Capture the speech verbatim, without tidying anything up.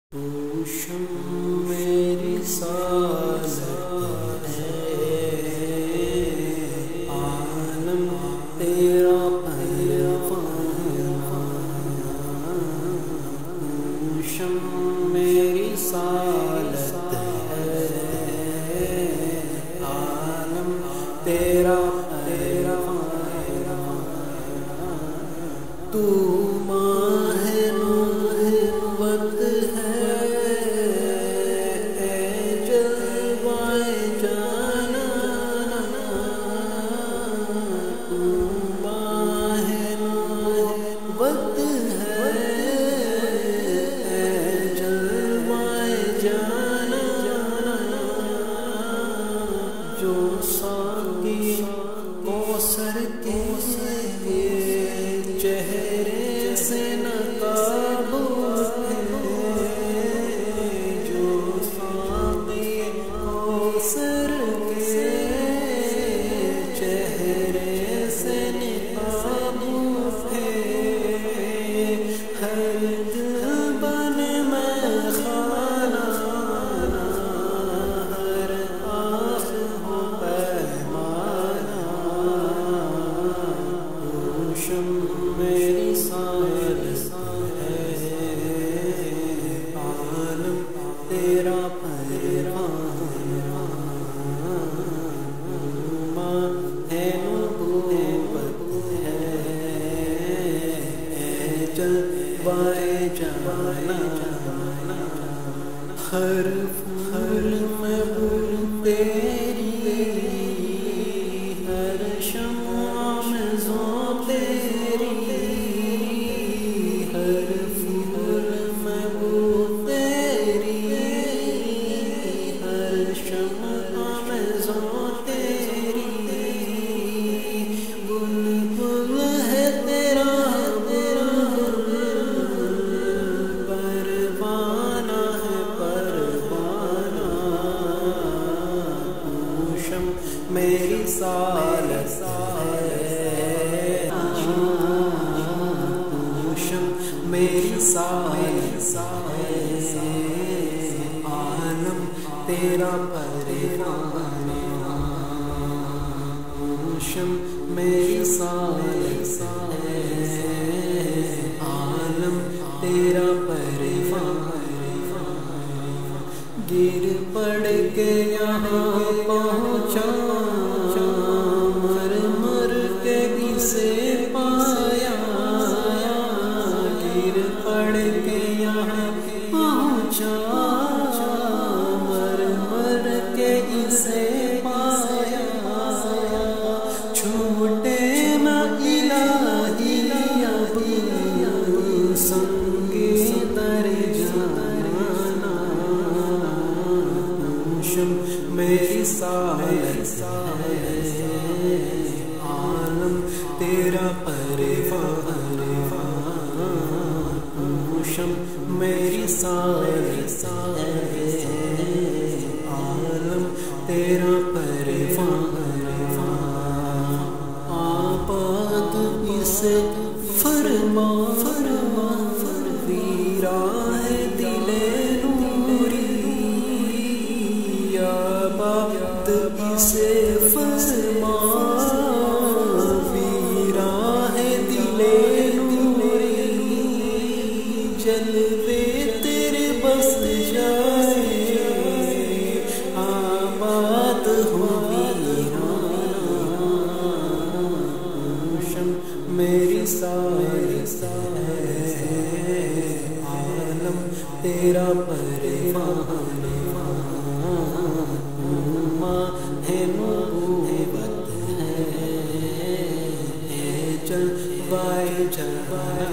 پوشم میری سالت ہے، عالم تیرا پوشم میری سالت ہے، عالم تیرا تو ماہ نبوت ہے، اے جلوۂ جانا تو ماہ نبوت ہے، اے جلوۂ جانا جو ساقی کوثر کے چہرے سے نقاب ہے، جو ساقی کوثر کے چہرے سے نقاب ہے، ہر دل بن میں خانہ، ہر آنکھ ہو پیمانہ، پوشم میری سالت ہے، عالم تیرا پروان ہے، نبوت ہے، اے جلوۂ جانا ہر پھول میں بو تیری، ہر شمع میں ذو تیری، ہر پھول میں بو تیری، ہر شمع میں ذو تیری، بلبل ہے تیرا بلبل، پروانہ ہے پروانہ، پوشم میری سالت ہے، پوشم میری سالت ہے، عالم تیرا پروان، پوشم میری سالت ہے، عالم تیرا پروان، گر پڑ کے یہاں پہنچا، مر مر کے اسے پایا، گر پڑ کے یہاں پہنچا، مر مر کے اسے پایا، چھوٹے نہ الہی اب سنگے در جانا، پوشم میری سالت ہے، عالم تیرا پروان، پوشم میری سالت ہے، عالم تیرا پروان، آباد اسے فرما فرما ویرا ہے دل نوری، آباد اسے فرما ویرا ہے دل نوری، جلوے تیرے بس جائے، آباد ہو میری سالت ہے، عالم تیرا پروان، ہے نبوت ہے، اے جلوۂ جانا